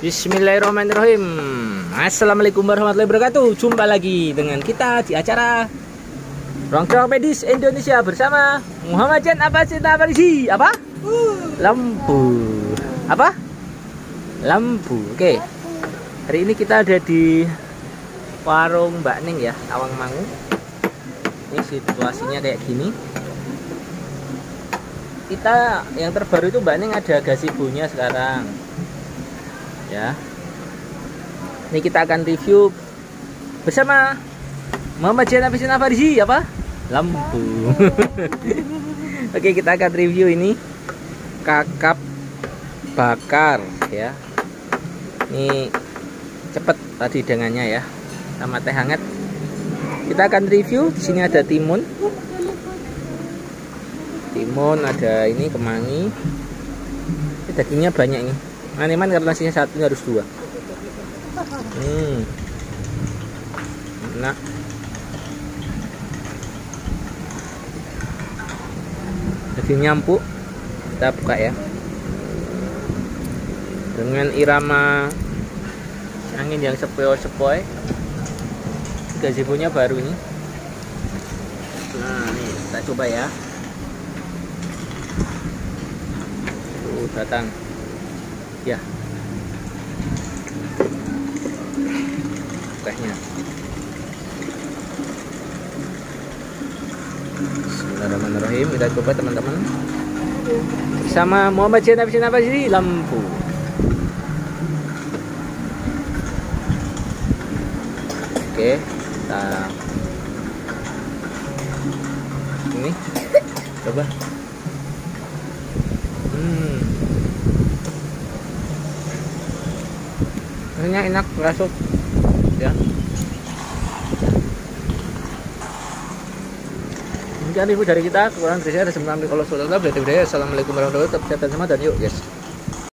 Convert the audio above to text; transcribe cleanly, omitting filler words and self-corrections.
Bismillahirrahmanirrahim. Assalamualaikum warahmatullahi wabarakatuh. Jumpa lagi dengan kita di acara Rongkrong Medis Indonesia bersama Muhammad Jan Aparisi. Apa? Lampu. Apa? Lampu. Oke. Hari ini kita ada di warung Mbak Ning ya, Tawangmangu. Ini situasinya kayak gini. Kita yang terbaru itu Mbak Ning ada gazebo-nya sekarang. Ya, ini kita akan review bersama Muhammad Jan Aparisi. Apa? Lampu. Oke, kita akan review ini kakap bakar ya. Ini cepet tadi dengannya ya, sama teh hangat. Kita akan review. Di sini ada timun, ada ini kemangi. Ini dagingnya banyak ini. Maniman karena nasinya satu harus dua. Enak. Dagingnya empuk. Kita buka ya. Dengan irama angin yang sepoi-sepoi. Gazebo-nya baru ini. Nah, nih kita coba ya. Tuh datang. Ya, tehnya. Bismillahirrahmanirrahim. Kita coba teman-teman sama Muhammad Jan Aparisi Lampu. Oke, kita ini coba. Enak rasuk ya. Demikian ibu dari kita, kurang dari saya ada 9 kalau sudah. Assalamualaikum warahmatullahi wabarakatuh. Tetap sehat dan semangat dan yuk guys.